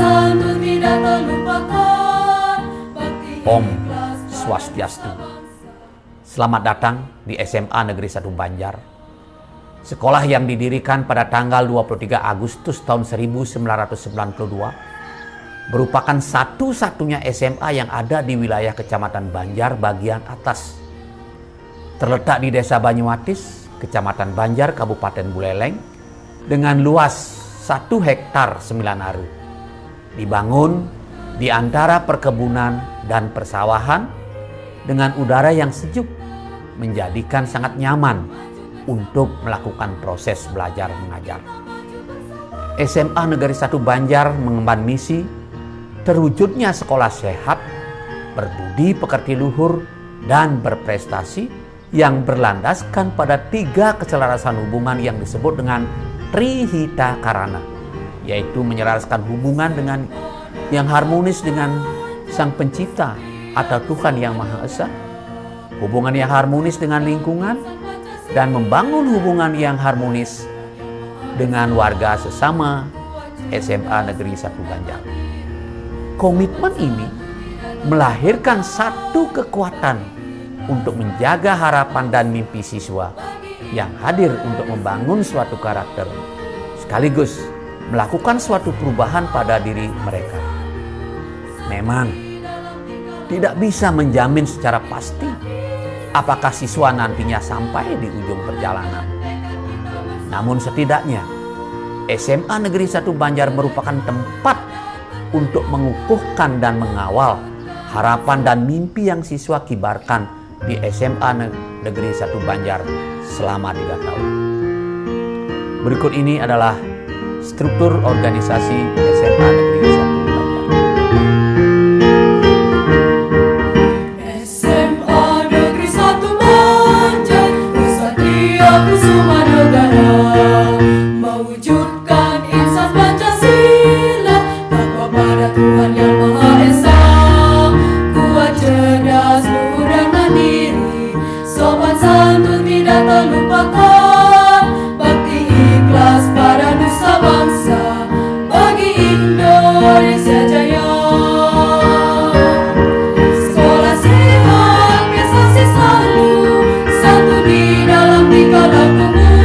santun tidak terlupakan. Om Swastiastu. Selamat datang di SMA Negeri 1 Banjar. Sekolah yang didirikan pada tanggal 23 Agustus tahun 1992 merupakan satu-satunya SMA yang ada di wilayah Kecamatan Banjar bagian atas. Terletak di Desa Banyuatis, Kecamatan Banjar, Kabupaten Buleleng, dengan luas 1 hektar 9 aru. Dibangun di antara perkebunan dan persawahan dengan udara yang sejuk, menjadikan sangat nyaman untuk melakukan proses belajar mengajar. SMA Negeri 1 Banjar mengemban misi terwujudnya sekolah sehat, berbudi pekerti luhur, dan berprestasi yang berlandaskan pada 3 keselarasan hubungan yang disebut dengan Trihita Karana, yaitu menyelaraskan hubungan dengan yang harmonis dengan Sang Pencipta atau Tuhan Yang Maha Esa, hubungan yang harmonis dengan lingkungan, dan membangun hubungan yang harmonis dengan warga sesama SMA Negeri 1 Banjar. Komitmen ini melahirkan satu kekuatan untuk menjaga harapan dan mimpi siswa yang hadir untuk membangun suatu karakter, sekaligus melakukan suatu perubahan pada diri mereka. Memang tidak bisa menjamin secara pasti apakah siswa nantinya sampai di ujung perjalanan. Namun setidaknya SMA Negeri 1 Banjar merupakan tempat untuk mengukuhkan dan mengawal harapan dan mimpi yang siswa kibarkan di SMA Negeri 1 Banjar selama 3 tahun. Berikut ini adalah struktur organisasi SMA Negeri 1 Banjar. Kusuma Negara mewujudkan insan Pancasila, takwa pada Tuhan Yang Maha Esa, kuat, cerdas, luhur dan mandiri, sopan santun tidak terlupakan, bakti ikhlas pada nusa bangsa, bagi Indonesia jaya. Sekolah sehat, prestasi selalu, satu di dalam tingkah lakumu.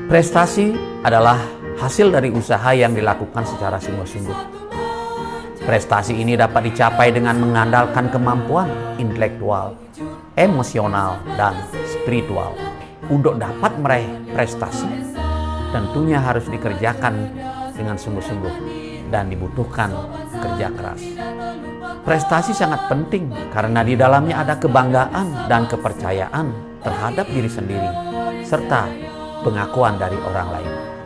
Prestasi adalah hasil dari usaha yang dilakukan secara sungguh-sungguh. Prestasi ini dapat dicapai dengan mengandalkan kemampuan intelektual, emosional, dan spiritual. Untuk dapat meraih prestasi, tentunya harus dikerjakan dengan sungguh-sungguh dan dibutuhkan kerja keras. Prestasi sangat penting karena di dalamnya ada kebanggaan dan kepercayaan terhadap diri sendiri, serta pengakuan dari orang lain.